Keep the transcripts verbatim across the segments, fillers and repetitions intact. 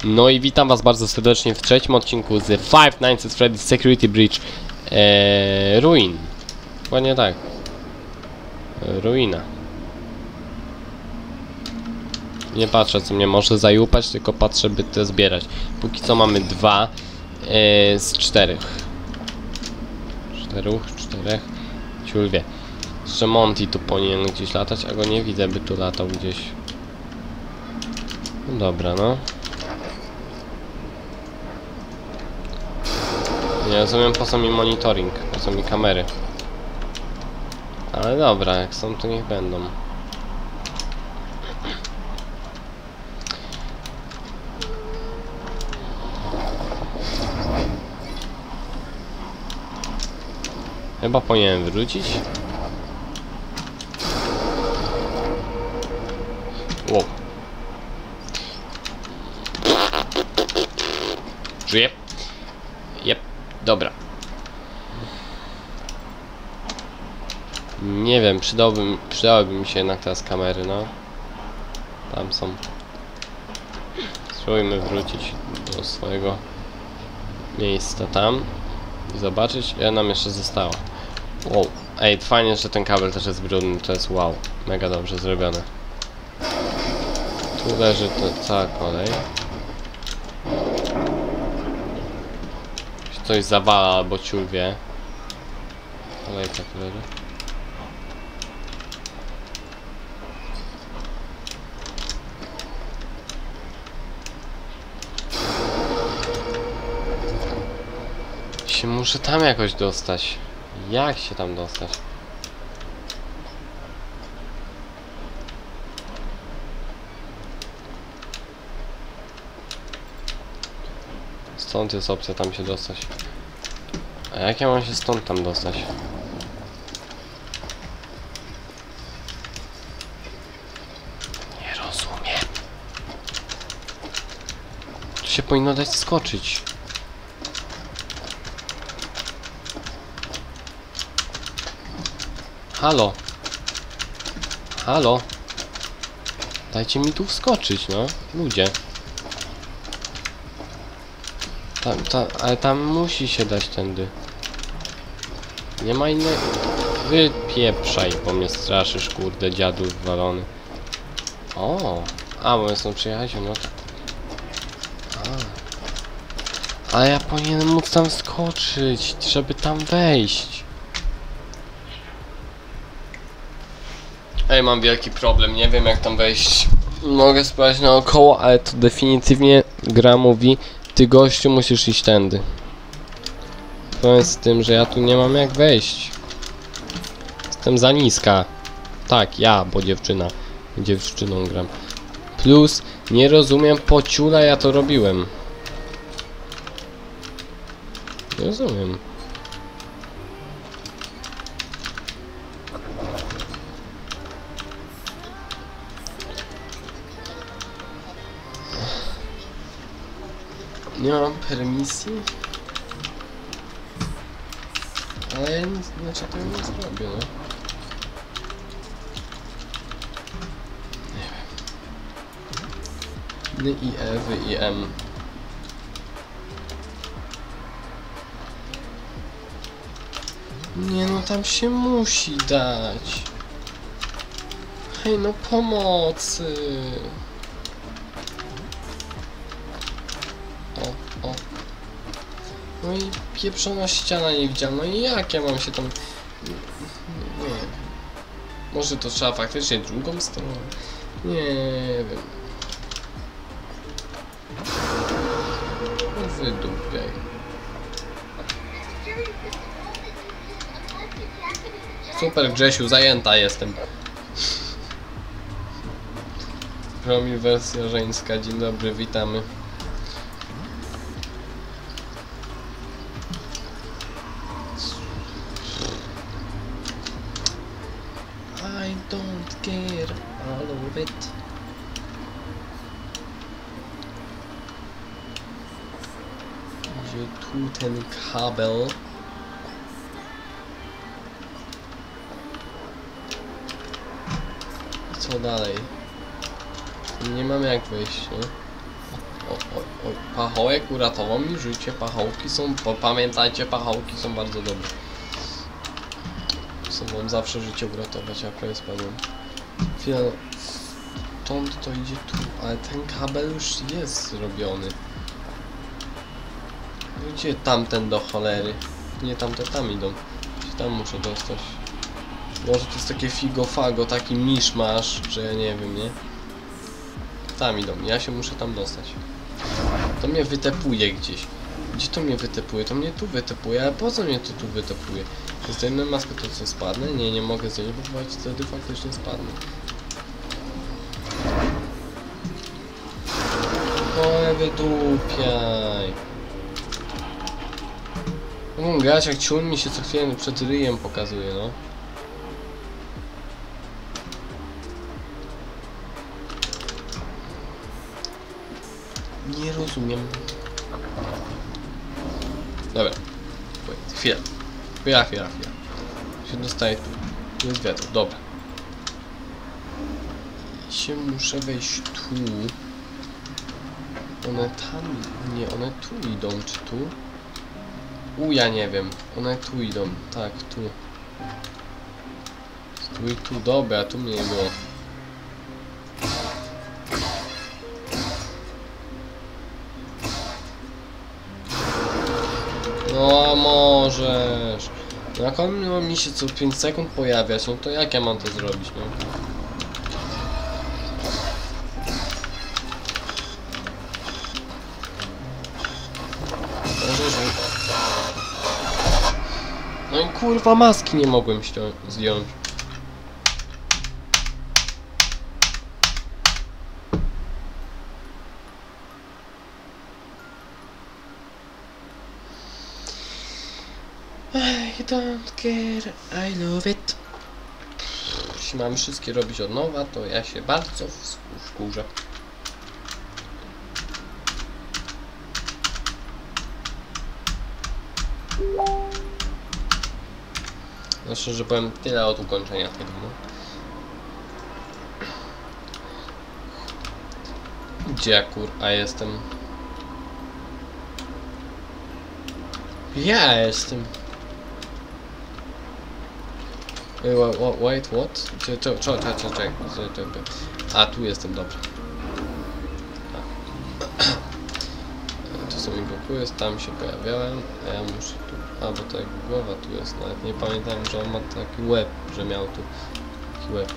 No i witam was bardzo serdecznie w trzecim odcinku z Five Nights at Freddy's Security Breach eee, Ruin. Dokładnie tak. Ruina. Nie patrzę, co mnie może zajupać, tylko patrzę, by to zbierać. Póki co mamy dwa eee, z czterech. Czterech, czterech. Ciul wie. Jeszcze Monty tu powinien gdzieś latać, a go nie widzę, by tu latał gdzieś. No dobra, no. Nie rozumiem, po co mi monitoring, po co mi kamery. Ale dobra, jak są, to niech będą. Chyba powinienem wrócić. Wow. Żyję. Jep, dobra. Nie wiem, przydałby, przydałyby mi się jednak teraz kamery, no. Tam są. Spróbujmy wrócić do swojego miejsca tam i zobaczyć, ile nam jeszcze zostało. Wow. Ej, fajnie, że ten kabel też jest brudny, to jest wow. Mega dobrze zrobione. Tu leży to cała kolej. Coś zawala albo ciul wie. Kolejka tu leży. Się muszę tam jakoś dostać. Jak się tam dostać? Stąd jest opcja tam się dostać. A jak ja mam się stąd tam dostać? Nie rozumiem. Tu się powinno dać skoczyć. Halo. Halo. Dajcie mi tu wskoczyć, no. Ludzie. Tam, tam, ale tam musi się dać tędy. Nie ma innej... Wypieprzaj, bo mnie straszysz, kurde, dziadu walony. O, a, bo jestem przyjechać, no tak. A. Ale ja powinienem móc tam skoczyć, żeby tam wejść. Ej, mam wielki problem, nie wiem jak tam wejść. Mogę sprawdzić naokoło, ale to definitywnie gra mówi: ty, gościu, musisz iść tędy. Problem z tym, że ja tu nie mam jak wejść. Jestem za niska. Tak, ja, bo dziewczyna. Dziewczyną gram. Plus, nie rozumiem, po ciula ja to robiłem. Nie rozumiem. Nie mam permisji? Ale ja nic, znaczy to nie zrobię, no. Nie wiem. N, I, E, W, I, M. Nie no, tam się musi dać. Hej, no pomocy. O, o. No i pieprzona ściana nie widziałem. No i jak ja mam się tam... Nie wiem. Może to trzeba faktycznie drugą stroną? Nie wiem. No wydupiaj. Super, Grzesiu, zajęta jestem. Promi wersja żeńska. Dzień dobry, witamy. I don't care all of it. Gdzie tu ten kabel? Co dalej? Nie mamy jak wyjść, nie? O, o, o, pachołek uratował mi życie. Pachołki są, po, pamiętajcie, pachołki są bardzo dobre. Chcą wam zawsze życie uratować, a prawie spadłem. Chwila, stąd to idzie tu, ale ten kabel już jest zrobiony. Gdzie tamten do cholery? Nie, tamte tam idą. Tam muszę dostać. Może to jest takie figo-fago, taki miszmasz, że ja nie wiem, nie? Tam idą, ja się muszę tam dostać. To mnie wytepuje gdzieś. Gdzie to mnie wytepuje? To mnie tu wytepuje, ale po co mnie to tu wytepuje? Zdejmę maskę, to co spadnę? Nie, nie mogę zdjąć, bo wtedy faktycznie spadnę. O, wydupiaj. Mogą grać jak ciun mi się co chwilę przed ryjem pokazuje, no. Nie rozumiem. Dobra. Wait, chwila. Chwila, chwila, chwila. Się dostaje tu. Tu jest wiatr, dobra. I się muszę wejść tu. One tam... Nie, one tu idą, czy tu? U, ja nie wiem. One tu idą. Tak, tu. Tu i tu, dobra, tu mnie nie było. No możesz. No jak on ma mi się co pięć sekund pojawiać, no to jak ja mam to zrobić, no? No i kurwa maski nie mogłem zdjąć. I don't care, I love it. Jeśli mam wszystkie robić od nowa, to ja się bardzo wkurzę. No szczerze powiem, tyle od ukończenia tego, no. Gdzie ja kurwa jestem? Ja jestem. Wait, what? Czekaj, czekaj, czekaj. A, tu jestem, dobrze. Tu sobie blokuje, tam się pojawiałem, a ja muszę tu... A, bo to jakby głowa tu jest, nawet nie pamiętam, że on ma taki łeb, że miał tu taki łeb.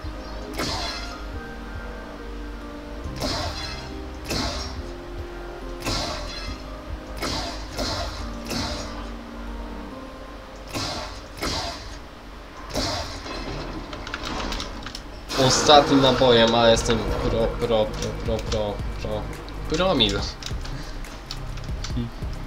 Ostatnim nabojem, ale jestem pro, pro, pro, pro, pro, pro, promil. Hmm.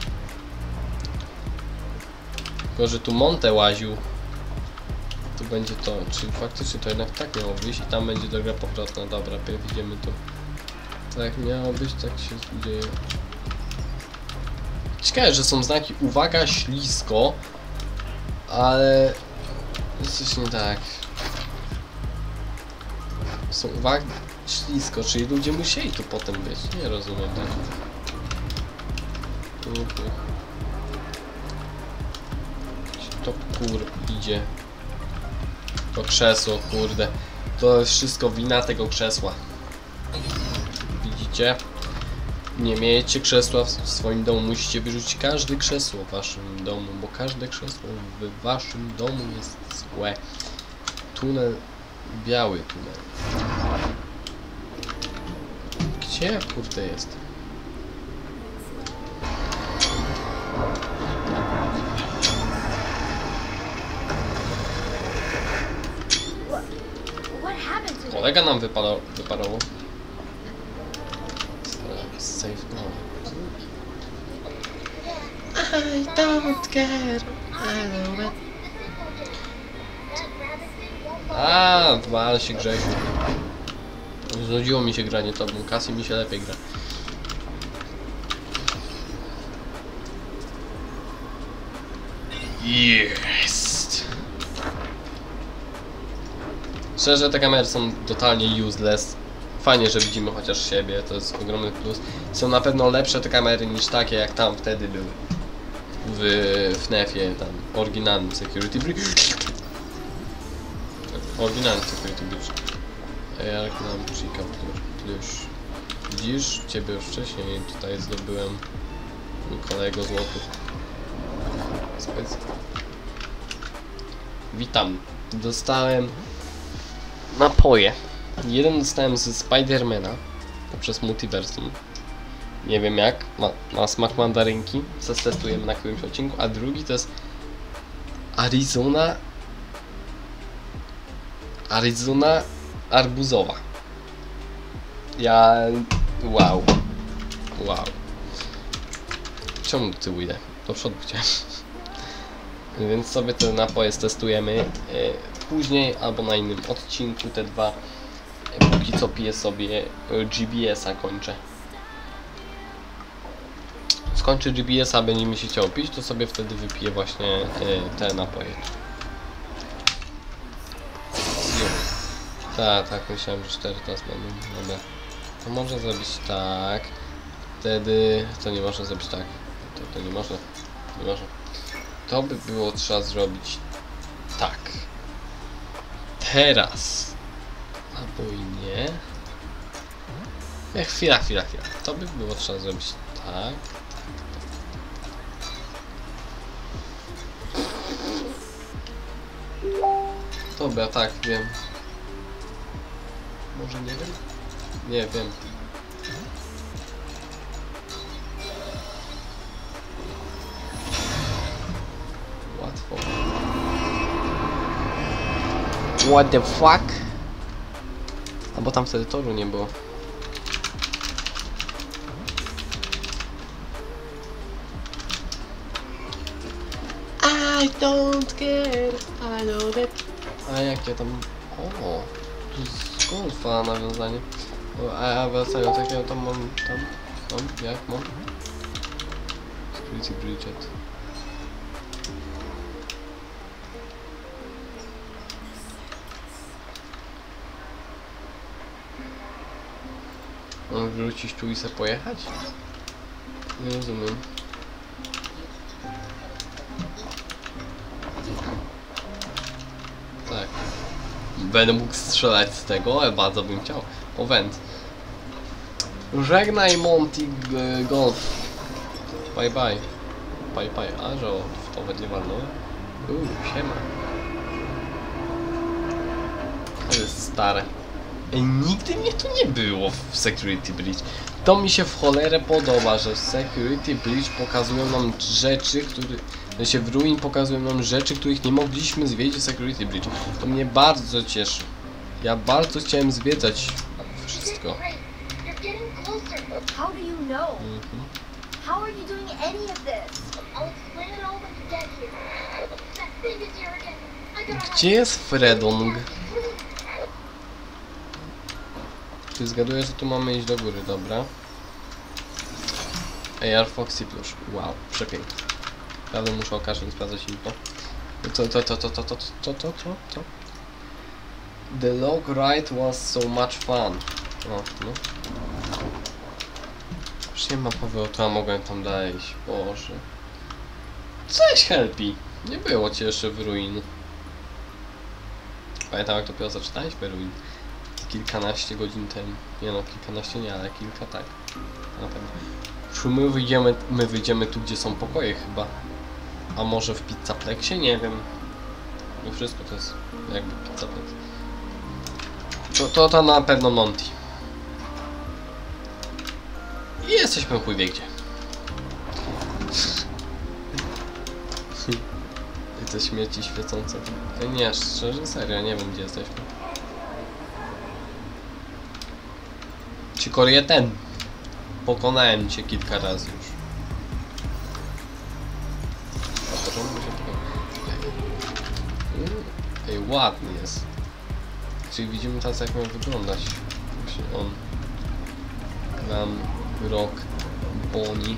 Tylko, że tu Monte łaził. Tu będzie to, czyli faktycznie to jednak tak miało wyjść i tam będzie droga powrotna. Dobra, pierw idziemy tu. Tak miało być, tak się dzieje. Ciekawe, że są znaki uwaga, ślisko, ale jest coś nie tak. Są uwagi ślisko, czyli ludzie musieli tu potem być. Nie rozumiem tak. To kur idzie. To krzesło, kurde. To jest wszystko wina tego krzesła. Widzicie? Nie miejcie krzesła w swoim domu. Musicie wyrzucić każde krzesło w waszym domu, bo każde krzesło w waszym domu jest złe. Tunel, biały tunel. Gdzie kurde jest? Kolega nam wypadał, wyparował. Save no. I don't care. I love it. A, wal się Grzesiu. Znudziło mi się granie tobą, Cassie mi się lepiej gra. Jest. Szczerze, te kamery są totalnie useless Fajnie, że widzimy chociaż siebie, to jest ogromny plus. Są na pewno lepsze te kamery niż takie, jak tam wtedy były. W F N A F-ie, tam, oryginalny Security Breach. Oryginalny Security Breach. A jak nam Chica już. Widzisz? Ciebie już wcześniej tutaj zdobyłem kolego złotych. Spec. Witam. Dostałem napoje. Jeden dostałem ze Spidermana poprzez multiversum. Nie wiem jak, ma, ma smak mandarynki, zatestujemy na którymś odcinku, a drugi to jest Arizona Arizona arbuzowa. Ja... wow. Wow. Czemu do tyłu idę? Do przodu chciałem. Więc sobie te napoje testujemy e, później albo na innym odcinku te dwa. E, póki co piję sobie e, G B S-a kończę. Skończę G B S-a, będzie mi się chciało pić, to sobie wtedy wypiję właśnie e, te napoje. Tak, tak, myślałem, że cztery teraz będą. Dobra. To można zrobić tak. Wtedy... to nie można zrobić tak. To, to nie można. Nie można. To by było trzeba zrobić tak. Teraz. Albo i nie. Ech, chwila, chwila, chwila. To by było trzeba zrobić tak. Dobra, tak, wiem. Może nie wiem? Nie wiem. Łatwo. What the fuck? A bo tam wtedy toru nie było. I don't care, I know that. A jakie tam... o, to jest golfa nawiązanie. O, a ja wracając, jak ja tam mam... tam... tam, jak mam? Security Bridget. Mam wrócić tu i se pojechać? Nie rozumiem. Tak. Będę mógł strzelać z tego, ale bardzo bym chciał. O, węd. Żegnaj Monty Golf. Bye bye. Bye bye. A że w to będzie walnąłem? Uuu, siema. To jest stare. Ej, nigdy mnie tu nie było w Security Breach. To mi się w cholerę podoba, że w Security Breach pokazują nam rzeczy, które... że się w Ruin pokazują nam rzeczy, których nie mogliśmy zwiedzić w Security Breach. To mnie bardzo cieszy. Ja bardzo chciałem zwiedzać wszystko. Gdzie jest Fredong? Ty zgadujesz, że tu mamy iść do góry, dobra. A R Foxy Plush. Wow, przepięknie. Prawda, muszę o każdym sprawdzać info. To, to, to, to, to, to, to, to, to, to. The log ride was so much fun. O, no. Już nie ma powrotu, a mogłem tam dalej iść. Boże. Cześć, Helpi. Nie było cię jeszcze w Ruin. Pamiętam, jak dopiero zaczynaliśmy Ruin. Kilkanaście godzin temu. Nie no, kilkanaście nie, ale kilka tak. Na pewno. Czy my wyjdziemy, my wyjdziemy tu, gdzie są pokoje chyba? A może w Pizzaplexie? Nie wiem. Nie wszystko to jest jakby Pizzaplex. To, to, to na pewno Monty. I jesteśmy chuj wie gdzie. I te śmieci świecące. Nie, szczerze, serio, nie wiem gdzie jesteśmy. Cikorie ten. Pokonałem cię kilka razy już. Ej, ładny jest. Czyli widzimy teraz, jak miał wyglądać. Właśnie on. Glam, Rock, Bonnie.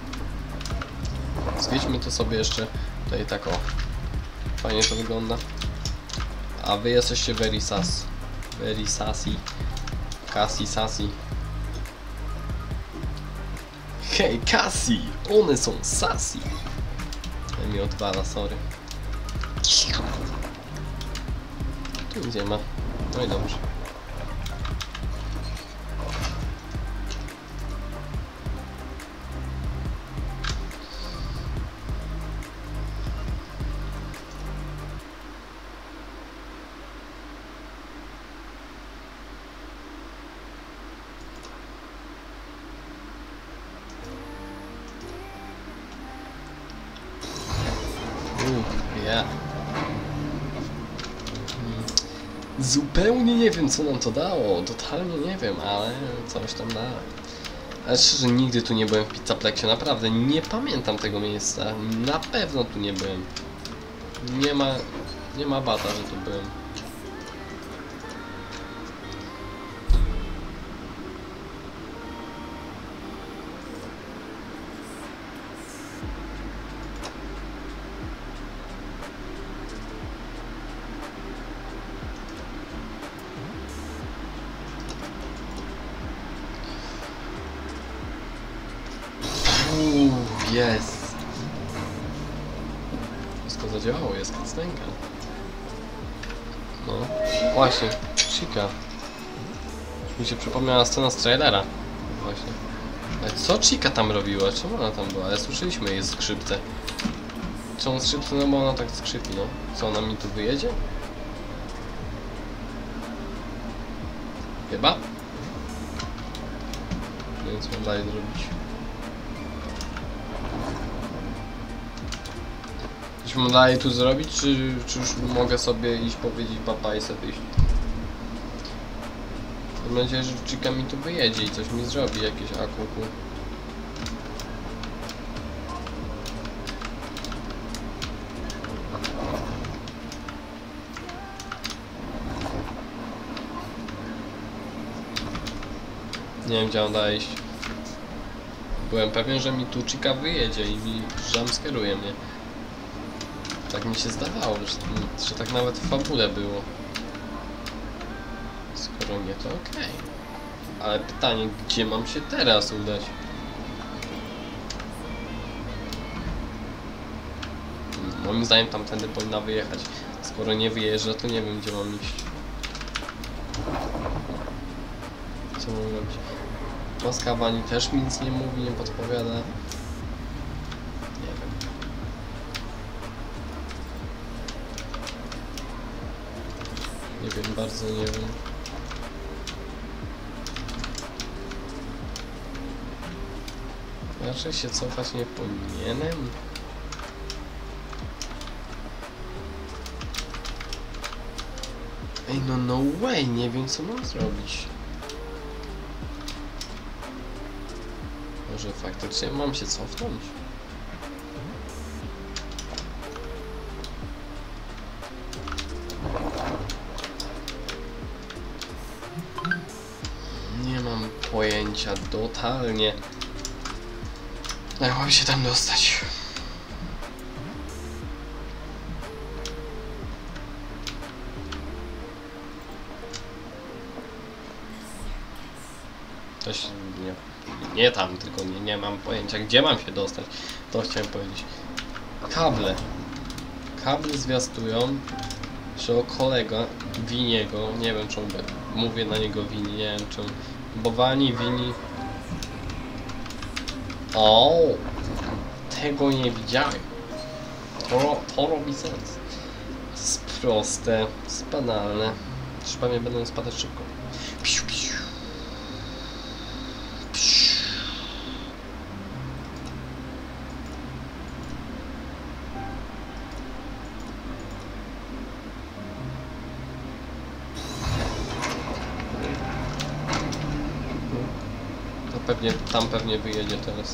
Zwiedźmy to sobie jeszcze tutaj tak o. Fajnie to wygląda. A wy jesteście very sass. Very sassy. Cassie, Sassy. Hej, Cassie! One są sassy! Ja mi odwala, sorry. Tu nic nie ma. No i dobrze. Ja. Zupełnie nie wiem, co nam to dało. Totalnie nie wiem, ale coś tam da. Ale szczerze, nigdy tu nie byłem w Pizzaplexie. Naprawdę nie pamiętam tego miejsca. Na pewno tu nie byłem. Nie ma... Nie ma bata, że tu byłem. Uuu, jest. Wszystko zadziałało, jest cutscenka. No, właśnie, Chica. Mi się przypomniała scena z trailera. Właśnie. Ale co Chica tam robiła? Czemu ona tam była? Ale słyszeliśmy jej skrzypce. Czemu skrzypce? No bo ona tak skrzypi, no. Co, ona mi tu wyjedzie? Chyba? Nie wiem, co mam dalej zrobić. Coś mam dalej tu zrobić, czy, czy już mogę sobie iść powiedzieć papa i sobie iść? Mam nadzieję, że Chica mi tu wyjedzie i coś mi zrobi, jakieś akuku. Nie wiem, gdzie mam dalej iść. Byłem pewien, że mi tu Chica wyjedzie i mi jumpskeruje mnie. Tak mi się zdawało, że, że tak nawet w fabule było. Skoro nie, to okej. Okay. Ale pytanie, gdzie mam się teraz udać? Moim zdaniem tamtędy powinna wyjechać. Skoro nie wyjeżdża, to nie wiem, gdzie mam iść. Co mam robić? Maska Wani też mi nic nie mówi, nie podpowiada. Nie wiem. Nie wiem, bardzo nie wiem. Raczej się cofać nie powinienem. Ej, no no way, nie wiem, co mam zrobić. Może faktycznie mam się cofnąć? Nie mam pojęcia totalnie. Jak mam się tam dostać? Też nie, nie tam, tylko nie, nie mam pojęcia, gdzie mam się dostać. To chciałem powiedzieć. Kable. Kable zwiastują, że o kolega Winiego, nie wiem czemu mówię na niego Wini, nie wiem czemu, bo Wani, Wini. O, tego nie widziałem. To, to robi sens. To jest proste, to jest banalne. Trzeba mnie będą spadać szybko. Piu, piu. Pewnie, tam pewnie wyjedzie teraz.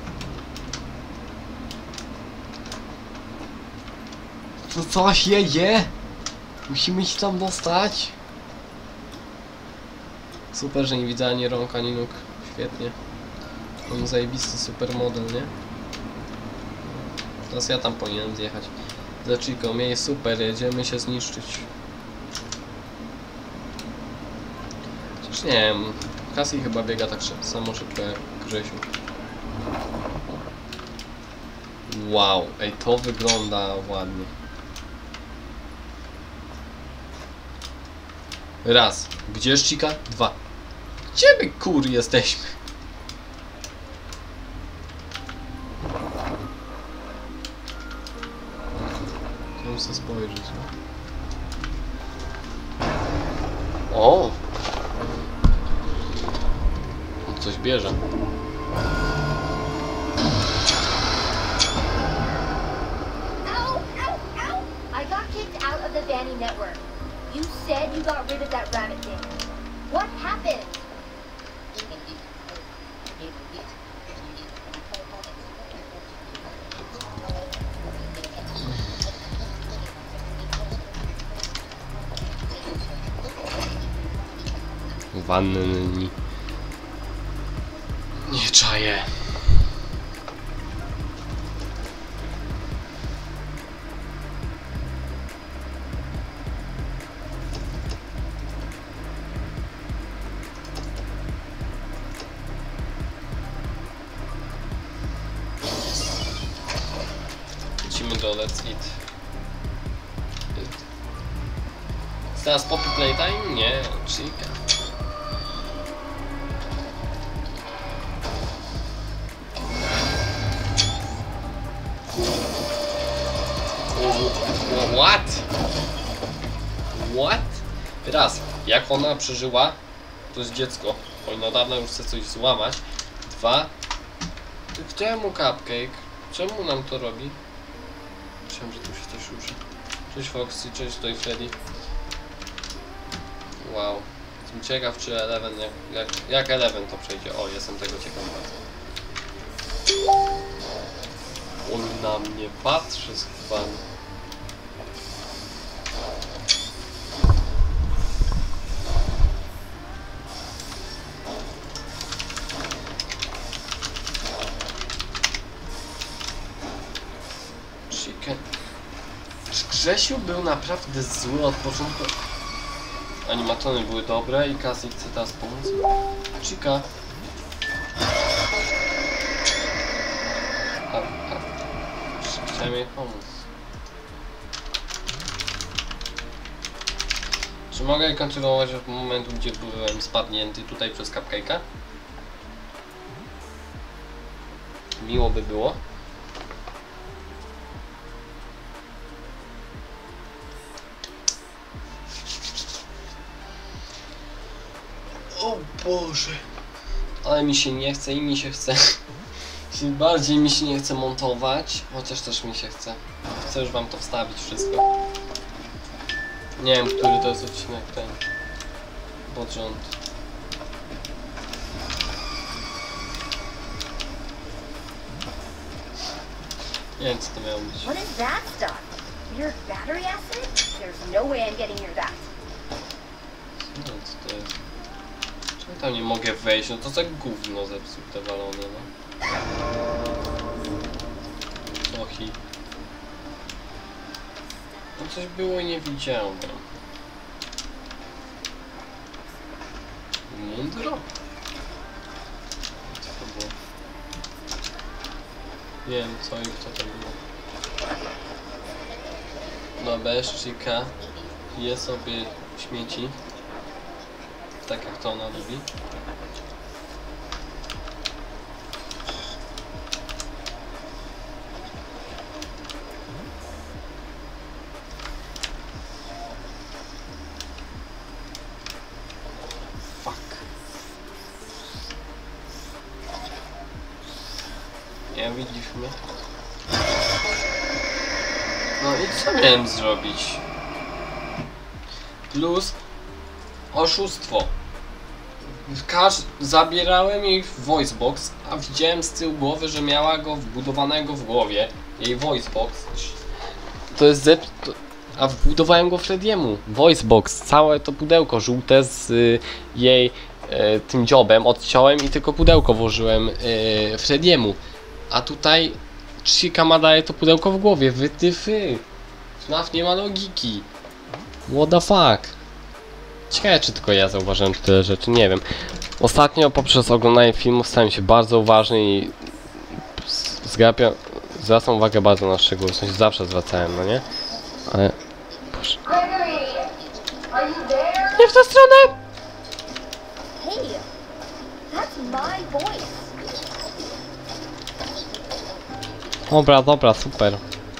To coś jedzie? Musimy się tam dostać. Super, że nie widzę ani rąk, ani nóg. Świetnie. Mam zajebisty super model, nie? Teraz ja tam powinienem zjechać. Za Chico, jej super, jedziemy się zniszczyć. Chociaż Chociaż nie wiem, Cassie chyba biega tak samo szybko jak Grzesiu. Wow, ej, to wygląda ładnie. Raz. Gdzie jest Chica? Dwa. Gdzie my kur jesteśmy? Chciałem sobie spojrzeć. O! On coś bierze. Ow, ow, ow! I got kicked out of the Vanny network. You said you got rid of that rabbit thing. What happened? Wanny. Nie czaję. Lecimy do Let's Eat. Teraz Poppy Playtime? Nie, Chica. What? What? Raz, jak ona przeżyła, to jest dziecko. Oj, no dawno już chce coś złamać. Dwa, czemu Cupcake? Czemu nam to robi? Myślałem, że tu się coś ruszy. Cześć Foxy, cześć Toy Freddy. Wow. Jestem ciekaw, czy Eleven, jak, jak, jak Eleven to przejdzie. O, jestem tego ciekaw bardzo. On na mnie patrzy z chwami. Chicken. Czy Grzesiu był naprawdę zły od początku? Animatrony były dobre i Cassie chce teraz pomóc. Chica. A, a. Chciałem jej pomóc. Czy mogę kontynuować od momentu, gdzie byłem spadnięty tutaj przez Cupcake'a? Miło by było. O Boże. Ale mi się nie chce i mi się chce. Bardziej mi się nie chce montować, chociaż też mi się chce. Chcę już wam to wstawić wszystko. Nie wiem, który to jest odcinek ten. Pod rząd. Nie wiem, co to miało być. What is that stuff? Your battery acid? There's no way I'm getting near that. Nie wiem, co to jest. Czemu tam nie mogę wejść? No to za gówno zepsute walone, no. Trochę. No coś było i nie widziałem. Mądro? Co to było? Nie wiem co i kto to było. Dobra, Chica je sobie śmieci. Tak jak to ona lubi. Fuck. Nie widzisz mnie? No i co miałem zrobić? Plus oszustwo. Każ zabierałem jej voicebox, a widziałem z tyłu głowy, że miała go wbudowanego w głowie. Jej voicebox. To jest zep... To... A wbudowałem go Frediemu. Voicebox, całe to pudełko żółte z y, jej y, tym dziobem odciąłem i tylko pudełko włożyłem y, Frediemu. A tutaj Chica ma daje to pudełko w głowie. Wytyfy. F N A F nie ma logiki. What the fuck? Ciekawe, czy tylko ja zauważyłem tyle rzeczy, nie wiem. Ostatnio poprzez oglądanie filmów stałem się bardzo uważny i zgapiam, zwracam uwagę bardzo na szczegóły, w sensie zawsze zwracałem, no nie? Ale... Boże. Nie w tę stronę! Hey, that's my voice. Dobra, dobra, super.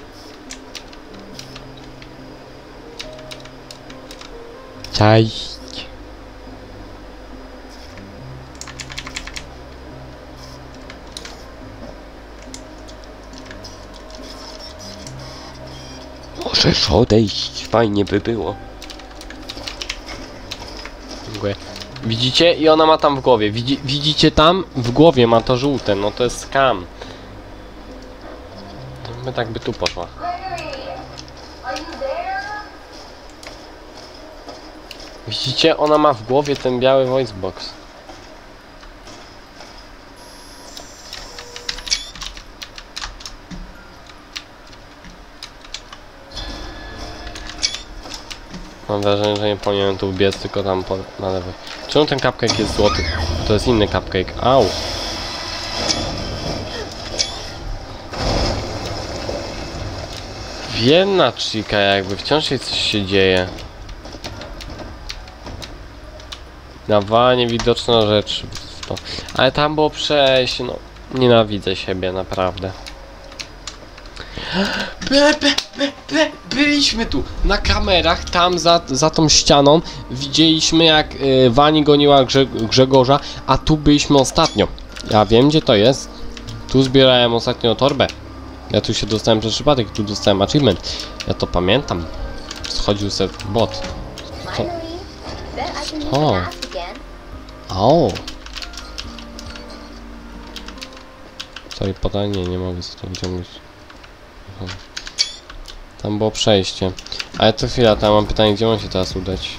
Cześć. Możesz odejść, fajnie by było. Dziękuję. Widzicie? I ona ma tam w głowie. Widzi, widzicie tam? W głowie ma to żółte. No to jest skam. To by tak by tu poszła. Widzicie? Ona ma w głowie ten biały voice box. Mam wrażenie, że nie powinienem tu biec, tylko tam po, na lewej. Czemu ten cupcake jest złoty? To jest inny cupcake. Au! Jedna chica jakby, wciąż jej coś się dzieje. Dawała niewidoczna rzecz w to. Ale tam było przejść, no. Nienawidzę siebie, naprawdę. Ble, ble, ble, ble. Byliśmy tu na kamerach, tam za, za tą ścianą. Widzieliśmy jak y, Wani goniła Grze Grzegorza, a tu byliśmy ostatnio. Ja wiem gdzie to jest. Tu zbierałem ostatnio torbę. Ja tu się dostałem przez przypadek, tu dostałem achievement. Ja to pamiętam. Schodził se w bot. Co? O. O. Sorry, podanie, nie mogę sobie to wyciągnąć. Tam było przejście. Ale to chwila, tam mam pytanie, gdzie mam się teraz udać?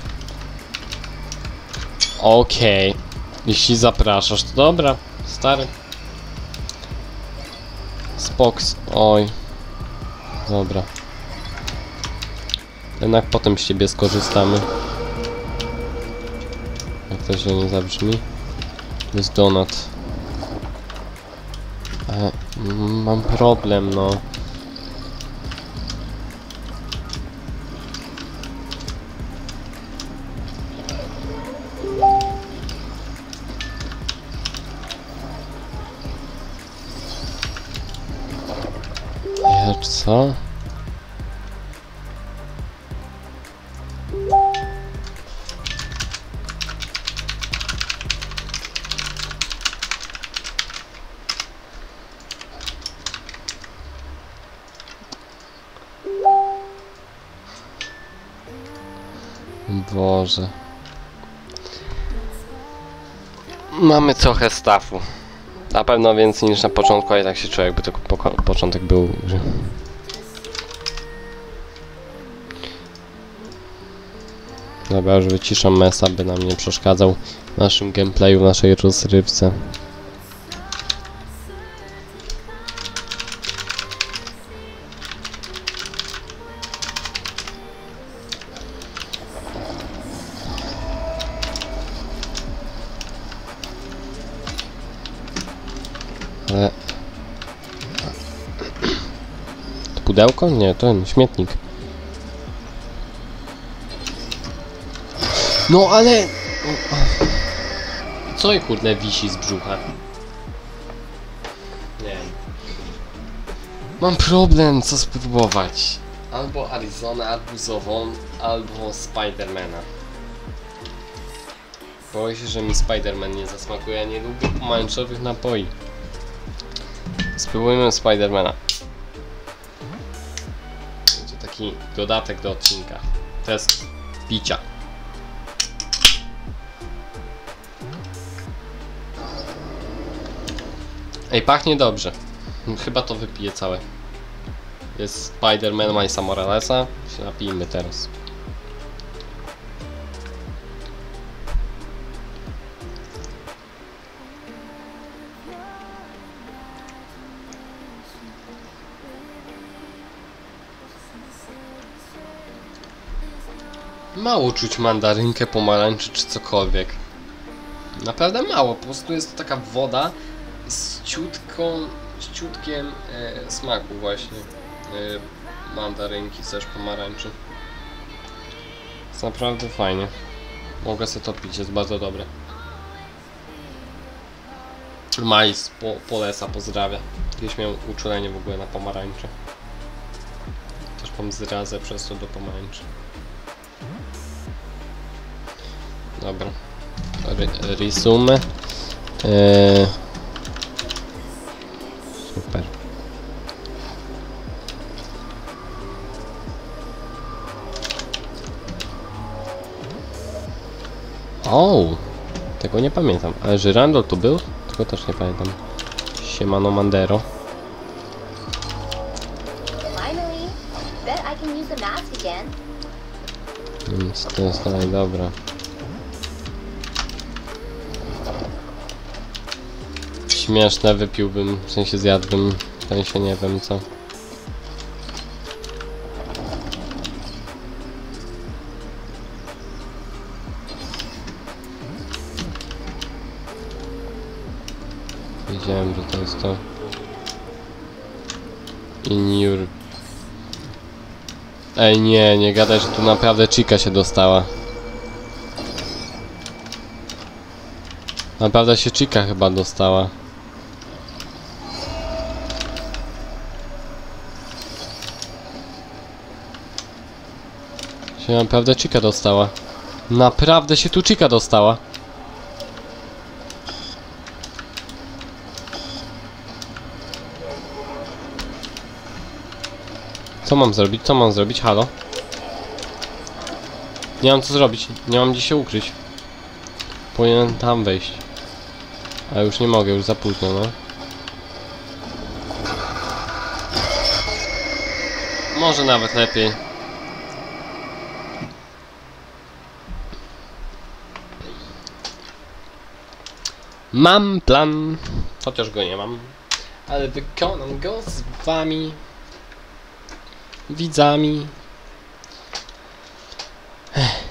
Okej. Okay. Jeśli zapraszasz, to dobra. Stary. Spoks. Oj. Dobra. Jednak potem z ciebie skorzystamy. Jak to się nie zabrzmi. Jest donut. E, mam problem, no. Co? Boże. Mamy trochę staffu. Na pewno więcej niż na początku, ale tak się czuję, jakby to po początek był. Że... Dobra, już wyciszam Mesa, by nam nie przeszkadzał w naszym gameplayu, w naszej rozrywce. Ale... To pudełko? Nie, to ten śmietnik. No ale... Co i kurde wisi z brzucha? Nie wiem. Mam problem, co spróbować. Albo Arizonę arbuzową, albo Spidermana. Boję się, że mi Spiderman nie zasmakuje, ja nie lubię pomarańczowych napoi. Spróbujmy Spidermana. Będzie taki dodatek do odcinka. Test picia. Ej, pachnie dobrze. Chyba to wypiję całe. Jest Spider-Man, Milesa Moralesa. Się napijmy teraz. Mało czuć mandarynkę, pomarańczy czy cokolwiek. Naprawdę mało, po prostu jest to taka woda z ciutką, z ciutkiem e, smaku właśnie e, mandarynki, też pomarańczy. Jest naprawdę fajnie. Mogę sobie to pić, jest bardzo dobre. Majs po, Polesa pozdrawia. Kiedyś miał uczulenie w ogóle na pomarańcze. Też mam zrazę przez to do pomarańczy. Dobra. Ry Risumy. Eee... Super. O, tego nie pamiętam. Ale Żyrandol tu był? Tego też nie pamiętam. Siemano Mandero. Finally, bet I can use the mask again. Więc to jest najdobra. Śmieszne, wypiłbym, w sensie zjadłbym, w sensie nie wiem co. Wiedziałem, że to jest to. In your... Ej, nie, nie gadaj, że tu naprawdę Chica się dostała. Naprawdę się Chica chyba dostała. Się naprawdę Chica dostała. Naprawdę się tu Chica dostała. Co mam zrobić? Co mam zrobić? Halo? Nie mam co zrobić. Nie mam gdzie się ukryć. Powinienem tam wejść. Ale już nie mogę, już za późno, no. Może nawet lepiej. Mam plan. Chociaż go nie mam. Ale wykonam go z wami. Widzami. Ech.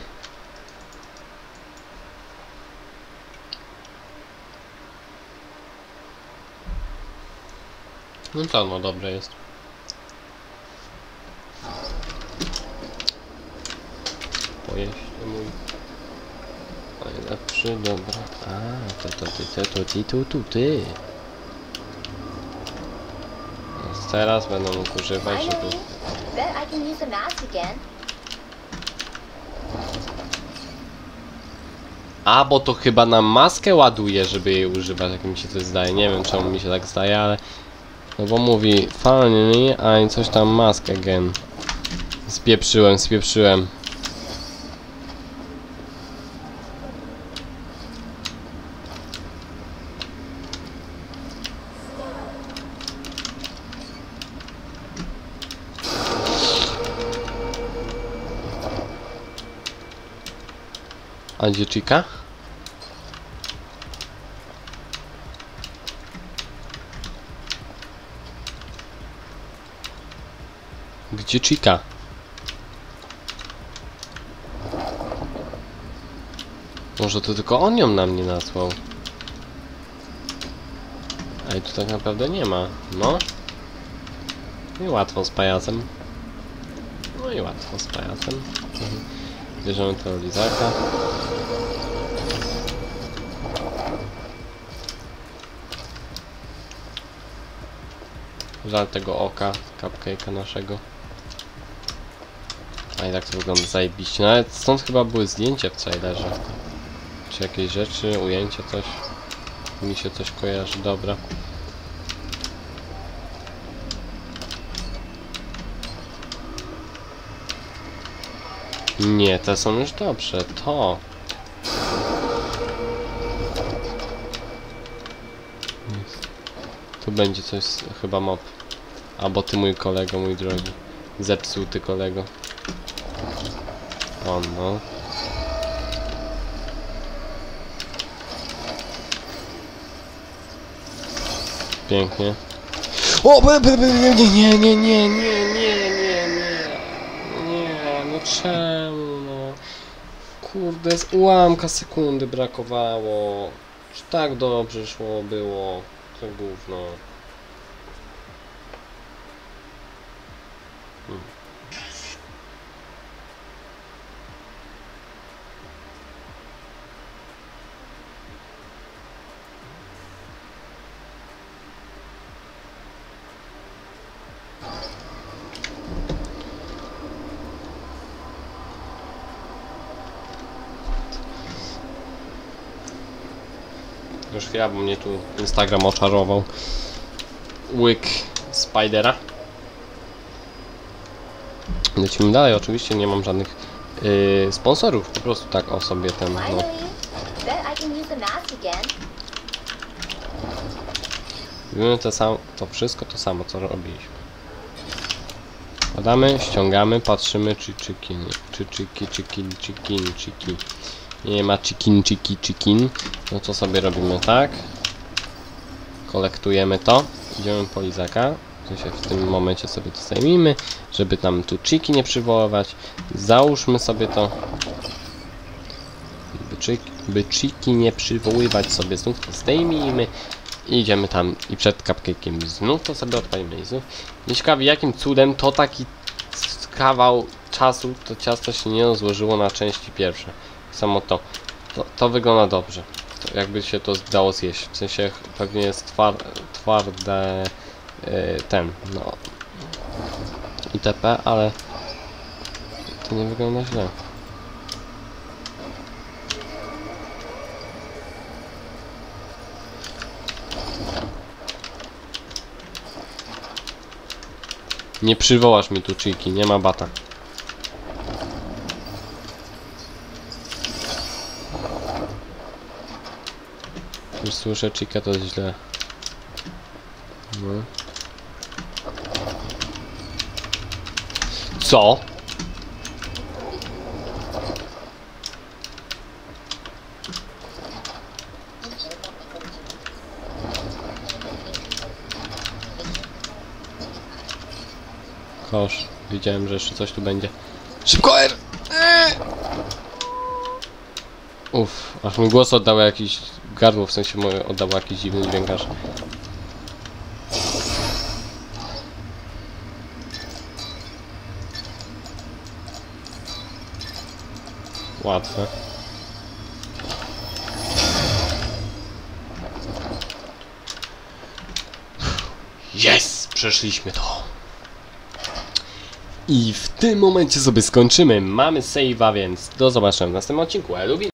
No to no dobre jest. Pojeść mój najlepszy, dobra. A, to to ty, to to ty, to tu ty. Więc teraz będę mógł używać, żeby... Finally, bet I can use the mask again. A, bo to chyba na maskę ładuje, żeby jej używać, jak mi się coś zdaje. Nie wiem, czemu mi się tak zdaje, ale... No bo mówi, finally, a coś tam mask again. Spieprzyłem, spieprzyłem. A gdzie Chica? Gdzie Chica? Może to tylko on ją na mnie nasłał. Ej, tu tak naprawdę nie ma. No. I łatwo z pajacem. No i łatwo z pajacem. Bierzemy tego lizaka. Żal tego oka, cupcake'a naszego. A i tak to wygląda zajebiście. Nawet stąd chyba były zdjęcia w trailerze. Czy jakieś rzeczy, ujęcie, coś. Mi się coś kojarzy, dobra. Nie, te są już dobrze, to. Tu będzie coś, chyba mob. Albo ty, mój kolego, mój drogi. Zepsuty kolego. O no. Pięknie. O, be, be, be, nie, nie, nie, nie, nie, nie, nie, nie, nie, no czemu, no. kurde, z ułamka sekundy brakowało. Czy tak dobrze szło było? To gówno. Hmm. Już chwila, bo mnie tu Instagram oczarował. Łyk Spidera. Lecimy dalej, oczywiście nie mam żadnych yy, sponsorów, po prostu tak o sobie ten, no. Finally, bet I can use the mask again. Robimy to, sam, to wszystko to samo, co robiliśmy. Badamy, ściągamy, patrzymy, czy chicken, czy chicken, chicken, chicken, chicken. Nie ma chicken, chicken, chicken. No to sobie robimy tak. Kolektujemy to. Idziemy po lizaka. W sensie w tym momencie sobie to zdejmijmy, żeby tam tu chiki nie przywoływać. Załóżmy sobie to. By, chiki, by chiki nie przywoływać sobie, znów to zdejmijmy. I idziemy tam i przed cupcake'iem znów to sobie odpalimy i znów. Ciekawi, jakim cudem to taki kawał czasu to ciasto się nie rozłożyło na części pierwsze. Samo to. To, to wygląda dobrze. To jakby się to dało zjeść. W sensie pewnie jest twar, twarde yy, ten, no itp, ale to nie wygląda źle. Nie przywołasz mi tu chiki, nie ma bata. Już słyszę chika, to jest źle. No. Co? Kosz, wiedziałem, że jeszcze coś tu będzie. Szybko R! Eee! Uff, aż mi głos oddał jakiś gardło, w sensie moje oddało jakiś dziwny dźwiękarz. Łatwe. Yes! Przeszliśmy to. I w tym momencie sobie skończymy. Mamy save'a, więc do zobaczenia w następnym odcinku. Lubię.